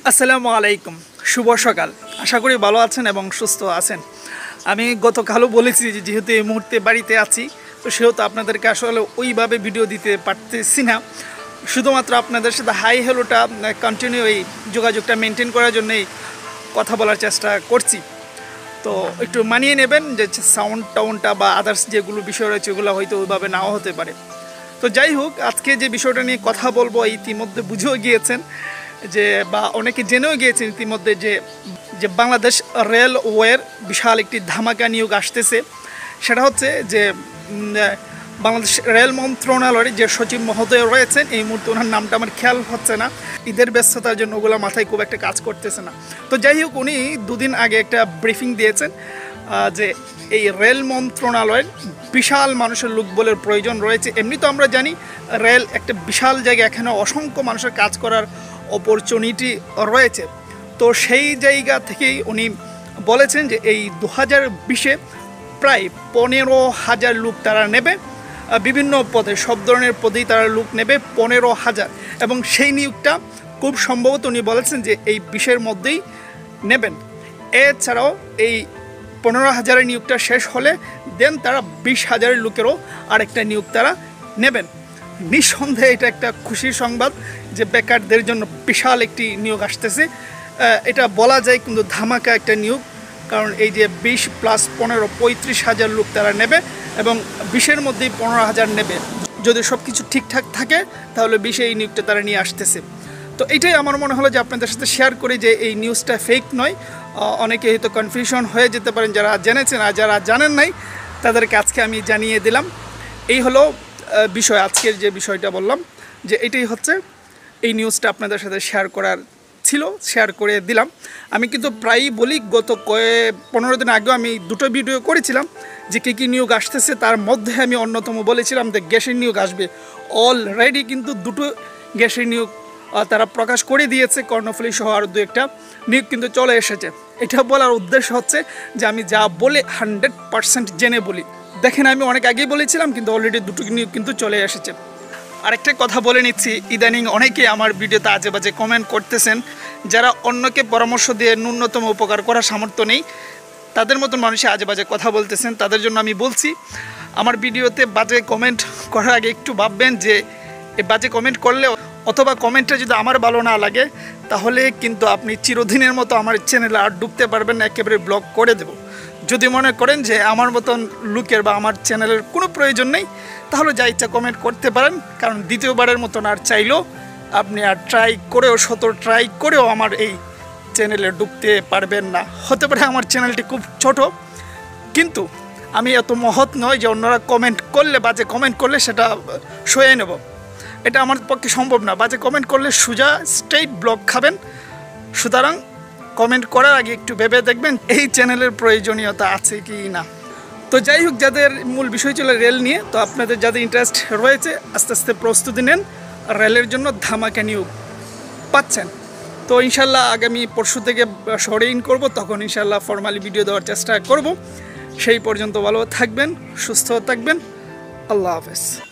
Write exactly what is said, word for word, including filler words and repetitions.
আসসালামু আলাইকুম, শুভ সকাল। আশা করি ভালো আছেন এবং সুস্থ আছেন। আমি গতকালও বলেছি যে যেহেতু এই মুহূর্তে বাড়িতে আছি, তো সেহেতু আপনাদেরকে আসলে ওইভাবে ভিডিও দিতে পারতেছি না। শুধুমাত্র আপনাদের সাথে হাই হ্যালোটা কন্টিনিউ এই যোগাযোগটা মেনটেন করার জন্যই কথা বলার চেষ্টা করছি। তো একটু মানিয়ে নেবেন যে সাউন্ড টাউনটা বা আদার্স যেগুলো বিষয় রয়েছে ওগুলো হয়তো ওইভাবে নাও হতে পারে। তো যাই হোক, আজকে যে বিষয়টা নিয়ে কথা বলবো ইতিমধ্যে বুঝেও গিয়েছেন যে বা অনেকে জেনেও গিয়েছেন ইতিমধ্যে যে যে বাংলাদেশ রেলওয়ের বিশাল একটি ধামাকা নিয়োগ আসতেছে। সেটা হচ্ছে যে বাংলাদেশ রেল মন্ত্রণালয়ের যে সচিব মহোদয় রয়েছেন, এই মুহূর্তে ওনার নামটা আমার খেয়াল হচ্ছে না, ঈদের ব্যস্ততার জন্য ওগুলো মাথায় খুব একটা কাজ করতেছে না। তো যাই হোক, উনি দুদিন আগে একটা ব্রিফিং দিয়েছেন যে এই রেল মন্ত্রণালয়ের বিশাল মানুষের লোকবলের প্রয়োজন রয়েছে। এমনি তো আমরা জানি রেল একটা বিশাল জায়গা, এখানে অসংখ্য মানুষের কাজ করার অপরচুনিটি রয়েছে। তো সেই জায়গা থেকেই উনি বলেছেন যে এই দু হাজার বিশে প্রায় পনেরো হাজার লোক তারা নেবে, বিভিন্ন পদে, সব ধরনের পদেই তারা লোক নেবে পনেরো হাজার, এবং সেই নিয়োগটা খুব সম্ভবত উনি বলেছেন যে এই বিশের মধ্যেই নেবেন। এছাড়াও এই পনেরো হাজারের নিয়োগটা শেষ হলে দেন তারা বিশ হাজারের লোকেরও আরেকটা নিয়োগ তারা নেবেন। নিঃসন্দেহে এটা একটা খুশির সংবাদ যে বেকারদের জন্য বিশাল একটি নিয়োগ আসতেছে। এটা বলা যায় কিন্তু ধামাকা একটা নিয়োগ, কারণ এই যে বিশ প্লাস পনেরো পঁয়ত্রিশ হাজার লোক তারা নেবে এবং বিশের মধ্যেই পনেরো হাজার নেবে। যদি সব কিছু ঠিকঠাক থাকে তাহলে বিশে এই নিয়োগটা তারা নিয়ে আসতেছে। তো এইটাই আমার মনে হলো যে আপনাদের সাথে শেয়ার করি যে এই নিউজটা ফেক নয়। অনেকে হয়তো কনফিউশন হয়ে যেতে পারেন যারা জেনেছেন, আর যারা জানেন নাই তাদেরকে আজকে আমি জানিয়ে দিলাম। এই হলো বিষয়, আজকের যে বিষয়টা বললাম যে এটাই হচ্ছে এই নিউজটা আপনাদের সাথে শেয়ার করার ছিল, শেয়ার করে দিলাম। আমি কিন্তু প্রায়ই বলি, গত কয়েক পনেরো দিন আগেও আমি দুটো ভিডিও করেছিলাম যে কী কী নিয়োগ আসতেছে। তার মধ্যে আমি অন্যতম বলেছিলাম যে গ্যাসের নিয়োগ আসবে। অলরেডি কিন্তু দুটো গ্যাসের নিয়োগ তারা প্রকাশ করে দিয়েছে, কর্ণফুলী সহ আরও দু একটা নিয়োগ কিন্তু চলে এসেছে। এটা বলার উদ্দেশ্য হচ্ছে যে আমি যা বলে হান্ড্রেড পারসেন্ট জেনে বলি। দেখেন, আমি অনেক আগেই বলেছিলাম কিন্তু অলরেডি দুটো নিয়োগ কিন্তু চলে এসেছে। আরেকটা কথা বলে নিচ্ছি, ইদানিং অনেকে আমার ভিডিওতে আজে বাজে কমেন্ট করতেছেন, যারা অন্যকে পরামর্শ দিয়ে ন্যূনতম উপকার করার সামর্থ্য নেই, তাদের মতন মানুষে আজে বাজে কথা বলতেছেন। তাদের জন্য আমি বলছি, আমার ভিডিওতে বাজে কমেন্ট করার আগে একটু ভাববেন যে এই বাজে কমেন্ট করলে অথবা কমেন্টটা যদি আমার ভালো না লাগে তাহলে কিন্তু আপনি চিরদিনের মতো আমার চ্যানেলে আর ঢুকতে পারবেন না, একেবারে ব্লক করে দেব। যদি মনে করেন যে আমার মতন লুকের বা আমার চ্যানেলের কোনো প্রয়োজন নেই, তাহলে যা ইচ্ছা কমেন্ট করতে পারেন, কারণ দ্বিতীয়বারের মতন আর চাইলেও আপনি আর ট্রাই করেও শত ট্রাই করেও আমার এই চ্যানেলে ঢুকতে পারবেন না। হতে পারে আমার চ্যানেলটি খুব ছোট, কিন্তু আমি এত মহৎ নয় যে অন্যরা কমেন্ট করলে, বাজে কমেন্ট করলে সেটা সয়ে নেব। এটা আমার পক্ষে সম্ভব না। বাজে কমেন্ট করলে সোজা স্ট্রেইট ব্লক খাবেন। সুতরাং কমেন্ট করার আগে একটু ভেবে দেখবেন এই চ্যানেলের প্রয়োজনীয়তা আছে কি না। তো যাই হোক, যাদের মূল বিষয় ছিল রেল নিয়ে, তো আপনাদের যাদের ইন্টারেস্ট রয়েছে আস্তে আস্তে প্রস্তুতি নেন, রেলের জন্য ধামাকা নিয়োগ পাচ্ছেন। তো ইনশাল্লাহ আগামী পরশু থেকে শহরে ইন করবো, তখন ইনশাল্লাহ ফর্মালি ভিডিও দেওয়ার চেষ্টা করব। সেই পর্যন্ত ভালো থাকবেন, সুস্থ থাকবেন। আল্লাহ হাফেজ।